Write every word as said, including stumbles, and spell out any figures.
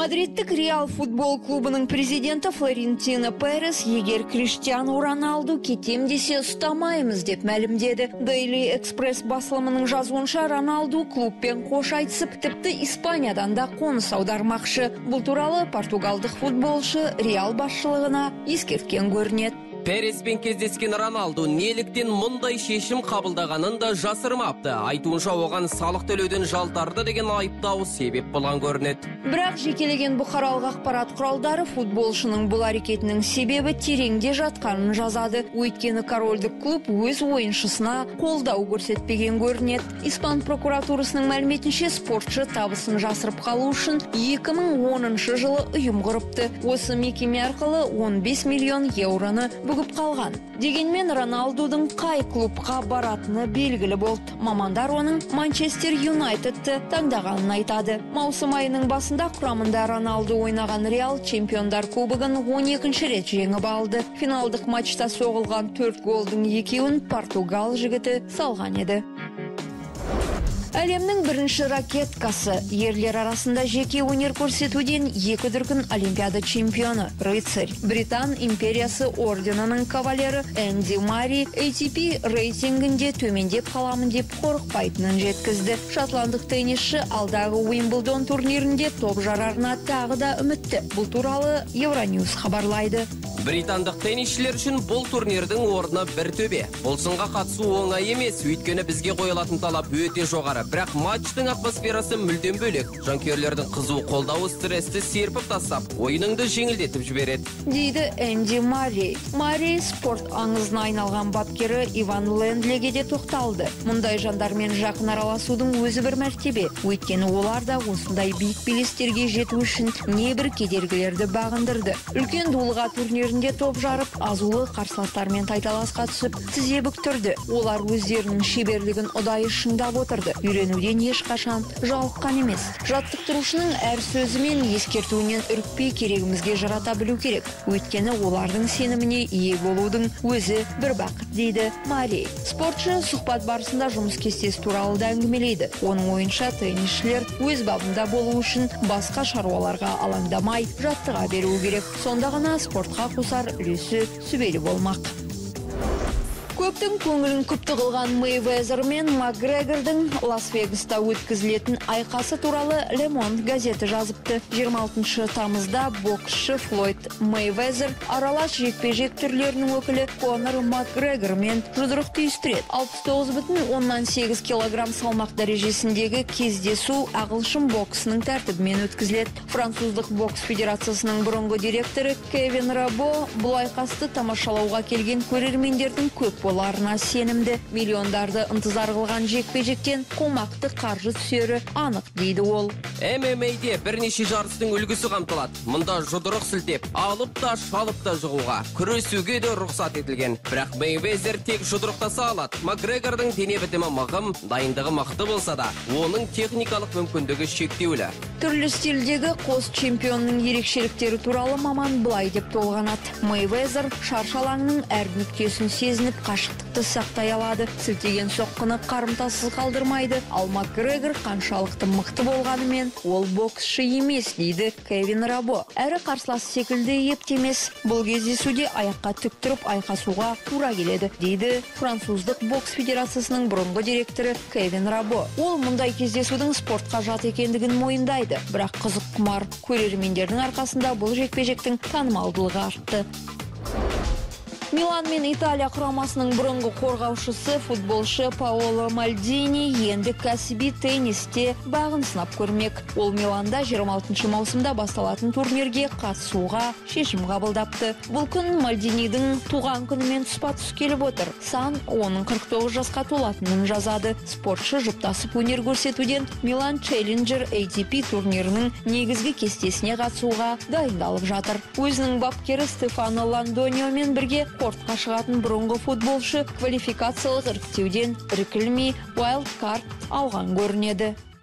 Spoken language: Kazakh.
Мадридтік Реал футбол клубының президенті Флорентино Перес егер Криштиану Роналду кетем десе ұстамаймыз деп мәлімдеді. Daily Express басылымының жазуынша Роналду клубпен қош айтысып, тіпті Испаниядан да қоныс аудармақшы. Бұл туралы португалдық футболшы Реал басшылығына ескерткен көрінеді. Переспен кездескен Роналду неліктен мұндай шешім қабылдағанын да жасырмапты. Айтуынша оған салық төлеуден жалтарды деген айыптау себеп болған көрінеді. Бірақ жекелеген бұқаралық ақпарат құралдары футболшының бұл әрекетінің себебі тереңде жатқанын жазады. Өйткені корольдік клуб өз ойыншысына қолдау көрсетпеген көрінеді. Испан прокуратурасының мәліметінше спортшы табысын жасырып қалу үшін екі мың оныншы жылы ұйым құрыпты. Осы мекеме арқылы он бес миллион еуроны бүгіп қалған. Дегенмен Роналдудың қай клубқа баратыны белгілі болды. Мамандар оның Манчестер Юнайтедті таңдағанын айтады. Маусым айының басында құрамында Роналду ойнаған Реал чемпиондар кубогын он екінші рет жеңіп алды. Финалдық матчта соғылған төрт голдың екеуін португал жігіті салған еді. Әлемнің бірінші ракеткасы ерлер арасында жеке өнер көрсетуден екі дүркін олимпиада чемпионы рыцарь. Британ империясы орденінің кавалері Энди Мари эй ти пи рейтингінде төмендеп қаламын деп қорықпайтынын жеткізді. Шотландық теннисші алдағы Уимблдон турнирінде топ жарарына тағы да үмітті. Бұл туралы Евроньюз хабарлайды. Британдық теннисшілер үшін бұл турнирдің орны бір төбе. Бұл сынға қатысу оңай емес, өйткені бізге қойылатын талап өте жоғары. Бірақ матчтың атмосферасы мүлдем бөлек. Жанкүйерлердің қызу қолдауы стрессті серпіп тастап, ойыныңды жеңілдетіп жібереді, дейді Энди Мари. Мари спорт аңызына айналған бапкері Иван Лендлеге де тоқталды. Мұндай жандармен жақын араласудың өзі бір мәртебе. Өйткені олар да осындай биік белестерге жету үшін небір кедергілерді бағындырды. Үлкен дулыға турнирінде топ жарып, азулы қарсыластармен тайталасқа түсіп, тізе бүктірді. Олар өздерінің шеберлігін ұдайы шыңдап отырды. Үйренуден ешқашан жалыққан емес. Жаттықтырушының әр сөзі мен ескертуінен үрікпей керегімізге жарата білу керек. Өйткені олардың сеніміне ие болудың өзі бір бақыт, дейді Мари. Спортшы сұхбат барысында жұмыс кестесі туралы да әңгімелейді. Оның ойынша теннисшілер өз бабында болу үшін басқа шаруаларға алаңдамай жаттыға беру керек. Сонда ғана спортқа қосар үлесі сүбелі болмақ. Көптің көңілін күпті қылған Мейвезер мен Макгрегордың Лас-Вегаста өткізілетін айқасы туралы Le Monde газеті жазыпты. жиырма алтыншы тамызда боксшы Флойд Мейвезер аралас жекпе-жек түрлерінің өкілі Конор Макгрегор мен жұдырық түйістіреді. алпыс тоғыз бүтін оннан сегіз килограмм салмақ дәрежесіндегі кездесу ағылшын боксының тәртібімен өткізіледі. Француздық бокс федерациясының бұрынғы директоры Кевин Рабо бұл айқасты тамашалауға келген көрермендердің көп боларына сенімді. Миллиондарды ынтызар қылған жекпе-жектен қомақты қаржы түсері анық, дейді ол. эм эм эйде бірнеше жарыстың үлгісі қамтылады. Мұнда жұдырық сілтеп, алып та шалып та жығуға, күресуге де рұқсат етілген. Бірақ Мейвезер тек жұдырықтаса алады. Макгрегордың дене бітімі мығым, дайындығы мықты болса да, оның техникалық мүмкіндігі шектеулі. Түрлі стильдегі қос чемпионның ерекшеліктері туралы маман былай деп толғанады. Мейвезер шаршалаңның әр нүктесін сезініп қашықтықты сақтай алады. Сілтеген соққыны қарымтасыз қалдырмайды. Ал Макгрегор қаншалықты мықты болғанымен ол боксшы емес, дейді Кевин Рабо. Әрі қарсыласы секілді ептемес. Бұл кездесуде аяққа тік тұрып айқасуға тура келеді, дейді француздық бокс федерациясының бұрынғы директоры Кевин Рабо. Ол мұндай кездесудің спортқа жат екендігін мойындайды. Бірақ қызық құмар көрермендердің арқасында бұл жекпе-жектің танымалдылығы артты. Милан мен Италия құрамасының бұрынғы қорғаушысы футболшы Паоло Мальдини енді кәсіби теннисте бағын сынап көрмек. Ол Миланда жиырма алтыншы маусымда басталатын турнирге қатысуға шешім қабылдапты. Бұл күн Мальдинидің туған күнімен тұспа-тұс келіп отыр. Сан оның қырық тоғыз жасқа толатынын жазады. Спортшы жұптасып өнер көрсетуден Милан Challenger эй ти пи турнирінің негізгі кестесіне қатысуға дайындалып жатыр. Өзінің бапкері Стефано Ландониомен бірге спортқа шығатын бұрынғы футболшы квалификациялық іріктеуден іркілмей уайлд карт алған көрінеді.